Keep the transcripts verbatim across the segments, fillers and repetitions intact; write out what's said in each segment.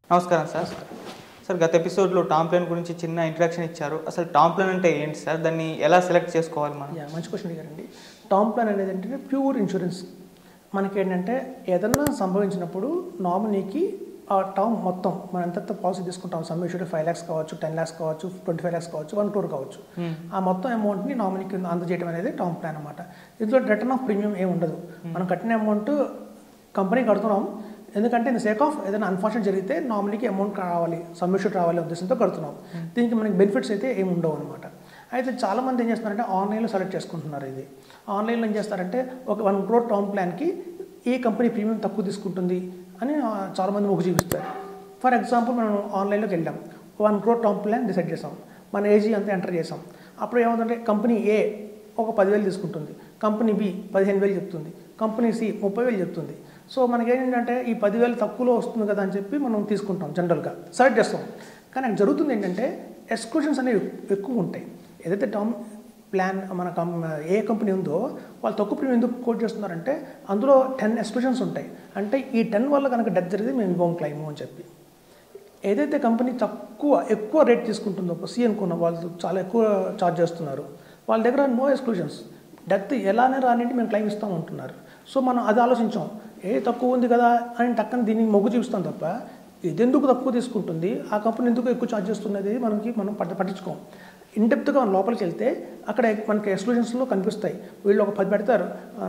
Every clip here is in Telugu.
నమస్కారం సార్. సార్ గత ఎపిసోడ్లో టర్మ్ ప్లాన్ గురించి చిన్న ఇంట్రడక్షన్ ఇచ్చారు. అసలు టర్మ్ ప్లాన్ అంటే ఏంటి సార్? దాన్ని ఎలా సెలెక్ట్ చేసుకోవాలి మనం? యా మంచి క్వశ్చన్ అడిగారండి. టర్మ్ ప్లాన్ అనేది ఏంటంటే ప్యూర్ ఇన్సూరెన్స్. మనకేంటంటే ఏదన్నా సంభవించినప్పుడు నామినీకి ఆ టర్మ్ మొత్తం మనం ఎంత పాలసీ తీసుకుంటాం, సమ్ ఇష్యూడ్ ఫైవ్ ల్యాక్స్ కావచ్చు, టెన్ ల్యాక్స్ కావచ్చు, ట్వంటీ ఫైవ్ ల్యాక్స్ కావచ్చు, వన్ క్రోర్ కావచ్చు, ఆ మొత్తం అమౌంట్ని నామినీకి అందజేయడం అనేది టర్మ్ ప్లాన్ అనమాట. ఇందులో రిటర్న్ ఆఫ్ ప్రీమియం ఏమి ఉండదు. మనం కట్టిన అమౌంట్ కంపెనీ కడుతున్నాం, ఎందుకంటే ఇన్ సేక్ ఆఫ్ ఏదైనా అన్ఫార్చునేట్ జరిగితే నామినీకి అమౌంట్ కావాలి, సబ్మిషన్ రావాలి ఉద్దేశంతో కడుతున్నాం. దీనికి మనకి బెనిఫిట్స్ అయితే ఏమి ఉండవు అనమాట. అయితే చాలామంది ఏం చేస్తున్నారంటే ఆన్లైన్లో సెలెక్ట్ చేసుకుంటున్నారు. ఇది ఆన్లైన్లో ఏం చేస్తారంటే ఒక వన్ క్రోర్ టర్మ్ ప్లాన్కి ఈ కంపెనీ ప్రీమియం తక్కువ తీసుకుంటుంది అని చాలామంది మొగ్గు చూపిస్తారు. ఫర్ ఎగ్జాంపుల్ మనం ఆన్లైన్లోకి వెళ్ళాం, one crore term plan decide చేసాం, మన ఏజీ అంతా ఎంటర్ చేసాం. అప్పుడు ఏమవుతుందంటే కంపెనీ ఏ ఒక పదివేలు తీసుకుంటుంది, కంపెనీ బి పదిహేను వేలు చెప్తుంది, కంపెనీ సి ముప్పై వేలు చెప్తుంది. సో మనకేంటంటే ఈ పదివేలు తక్కువలో వస్తుంది కదా అని చెప్పి మనం తీసుకుంటాం, జనరల్గా సెలెక్ట్ చేస్తాం. కానీ అక్కడ జరుగుతుంది ఏంటంటే ఎక్స్క్లూషన్స్ అనేవి ఎక్కువ ఉంటాయి. ఏదైతే టర్మ్ ప్లాన్ మన కం ఏ కంపెనీ ఉందో వాళ్ళు తక్కువ ప్రీమియం ఎందుకు కోట్ చేస్తున్నారంటే అందులో టెన్ ఎక్స్క్లూషన్స్ ఉంటాయి. అంటే ఈ టెన్ వల్ల కనుక డెత్ జరిగితే మేము ఇవ్వం క్లైము అని చెప్పి. ఏదైతే కంపెనీ తక్కువ ఎక్కువ రేట్ తీసుకుంటుందో, సి అనుకున్న వాళ్ళు చాలా ఎక్కువ ఛార్జ్ చేస్తున్నారు, వాళ్ళ దగ్గర నో ఎక్స్క్లూషన్స్, డెత్ ఎలానే రానింటి మేము క్లైమ్ ఇస్తాం అంటున్నారు. సో మనం అది ఆలోచించాం, ఏ తక్కువ ఉంది కదా అని టక్కన దీన్ని మొగ్గు చూపిస్తాం తప్ప ఇది ఎందుకు తక్కువ తీసుకుంటుంది, ఆ కంపెనీ ఎందుకు ఎక్కువ ఛార్జ్ చేస్తున్నది మనకి మనం పట్ట పట్టించుకోం. ఇన్డెప్త్గా మనం లోపలికి వెళ్తే అక్కడ మనకి ఎక్స్క్లూషన్స్లో కనిపిస్తాయి. వీళ్ళు ఒక పది పెడతారు,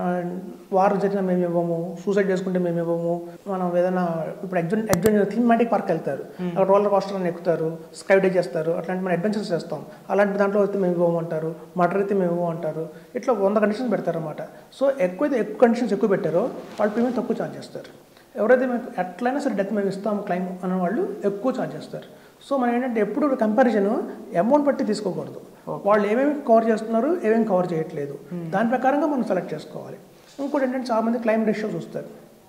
వారు జరిగిన మేము ఇవ్వము, సూసైడ్ చేసుకుంటే మేము ఇవ్వము, మనం ఏదైనా ఇప్పుడు అడ్వెంచర్ అడ్వెంచర్ థీమాటిక్ పార్క్ వెళ్తారు, అక్కడ రోలర్ కోస్టర్ అని ఎక్కుతారు, స్కై డే చేస్తారు, అట్లాంటి మనం అడ్వెంచర్స్ చేస్తాం, అలాంటి దాంట్లో అయితే మేము ఇవ్వము అంటారు, మర్డర్ అయితే మేము ఇవ్వము అంటారు. ఇట్లా వంద కండిషన్స్ పెడతారు అనమాట. సో ఎక్కువైతే ఎక్కువ కండిషన్స్ ఎక్కువ పెట్టారో వాళ్ళు ప్రీమియం తక్కువ ఛార్జ్ చేస్తారు. ఎవరైతే మేము ఎట్లయినా సరే డెత్ మేము ఇస్తాము క్లైమ్ అనే వాళ్ళు ఎక్కువ ఛార్జ్ చేస్తారు. సో మనం ఏంటంటే ఎప్పుడు కంపారిజన్ అమౌంట్ బట్టి తీసుకోకూడదు, వాళ్ళు ఏమేమి కవర్ చేస్తున్నారు ఏమేమి కవర్ చేయట్లేదు దాని ప్రకారంగా మనం సెలెక్ట్ చేసుకోవాలి. ఇంకోటి ఏంటంటే చాలామంది క్లైమ్ రేషియో చూస్తారు.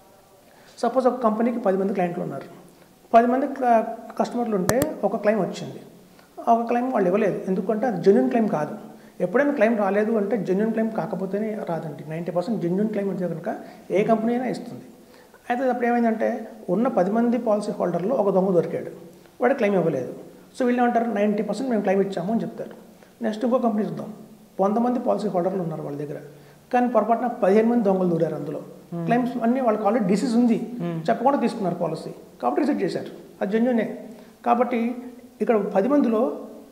సపోజ్ ఒక కంపెనీకి పది మంది క్లయింట్లు ఉన్నారు, పది మంది కస్టమర్లు ఉంటే ఒక క్లైమ్ వచ్చింది, ఒక క్లైమ్ వాళ్ళు ఇవ్వలేదు, ఎందుకంటే అది జెన్యున్ క్లైమ్ కాదు. ఎప్పుడైనా క్లైమ్ రాలేదు అంటే జెన్యున్ క్లైమ్ కాకపోతేనే రాదండి. నైంటీ పర్సెంట్ జెన్యున్ క్లైమ్ అయితే కనుక ఏ కంపెనీ అయినా ఇస్తుంది. అయితే అప్పుడు ఏమైందంటే ఉన్న పది మంది పాలసీ హోల్డర్లో ఒక దొంగ దొరికాడు, వాడు క్లైమ్ ఇవ్వలేదు. సో వీళ్ళు ఏమంటారు, నైంటీ పర్సెంట్ మేము క్లైమ్ ఇచ్చాము అని చెప్తారు. నెక్స్ట్ ఇంకో కంపెనీ చూద్దాం, వంద మంది పాలసీ హోల్డర్లు ఉన్నారు వాళ్ళ దగ్గర, కానీ పొరపాటున పదిహేను మంది దొంగలు దూరారు. అందులో క్లైమ్స్ అన్నీ వాళ్ళకి ఆల్రెడీ డిసీజ్ ఉంది, చెప్పకుండా తీసుకున్నారు పాలసీ, కాబట్టి రిజెక్ట్ చేశారు. అది జెన్యునే. కాబట్టి ఇక్కడ పది మందిలో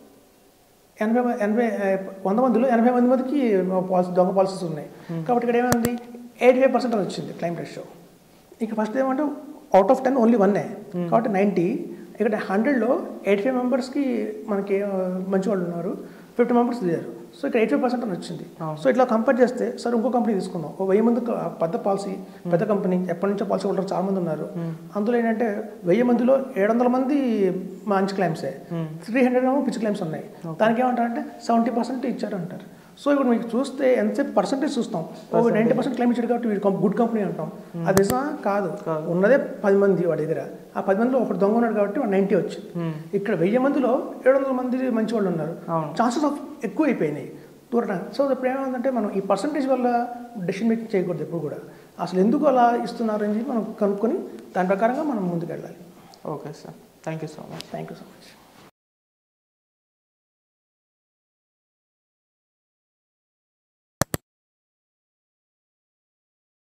ఎనభై ఎనభై వంద మందిలో ఎనభై మంది మందికి పాలసీ దొంగ పాలసీస్ ఉన్నాయి. కాబట్టి ఇక్కడ ఏమైంది, ఎయిటీ ఫైవ్ పర్సెంట్ అని వచ్చింది క్లైమ్ రేషియో. ఇక ఫస్ట్ ఏమంటే అవుట్ ఆఫ్ టెన్ ఓన్లీ వన్నే, కాబట్టి నైంటీ. ఇక్కడ హండ్రెడ్లో ఎయిటీ ఫైవ్ మెంబర్స్కి మనకి మంచి వాళ్ళు ఉన్నారు, ఫిఫ్టీ మెంబర్స్ దిగారు. సో ఇక్కడ ఎయిటీ ఫైవ్ పర్సెంట్ అని వచ్చింది. సో ఇట్లా కంపేర్ చేస్తే సార్ ఇంకో కంపెనీ తీసుకుందాం, ఓ వెయ్యి మంది పెద్ద పాలసీ, పెద్ద కంపెనీ, ఎప్పటి నుంచో పాలసీ హోల్డర్ చాలా మంది ఉన్నారు. అందులో ఏంటంటే వెయ్యి మందిలో ఏడు వందల మంది మంచి క్లైమ్సే, త్రీ హండ్రెడ్ ఏమో పిచ్చి క్లైమ్స్ ఉన్నాయి. దానికి ఏమంటారంటే సెవెంటీ పర్సెంట్ ఇచ్చారు అంటారు. సో ఇప్పుడు మీకు చూస్తే ఎంతసేపు పర్సెంటేజ్ చూస్తాం, ఒక నైంటీ పర్సెంట్ క్లైమ్ ఇచ్చాడు కాబట్టి వీడు గుడ్ కంపెనీ అంటాం. అది నిజమా? కాదు. ఉన్నదే పది మంది వాడి దగ్గర, ఆ పది మందిలో ఒకటి దొంగ ఉన్నాడు కాబట్టి వాడు నైంటీ వచ్చింది. ఇక్కడ వెయ్యి మందిలో ఏడు వందల మంది మంచి వాళ్ళు ఉన్నారు, ఛాన్సెస్ ఆఫ్ ఎక్కువ అయిపోయినాయి దూరడానికి. సో ఇప్పుడు ఏమైందంటే మనం ఈ పర్సంటేజ్ వల్ల డెసిషన్ మేకింగ్ చేయకూడదు ఎప్పుడు కూడా. అసలు ఎందుకు అలా ఇస్తున్నారని చెప్పి మనం కనుక్కొని దాని ప్రకారంగా మనం ముందుకు వెళ్ళాలి. Okay sir, thank you so much. Thank you so much.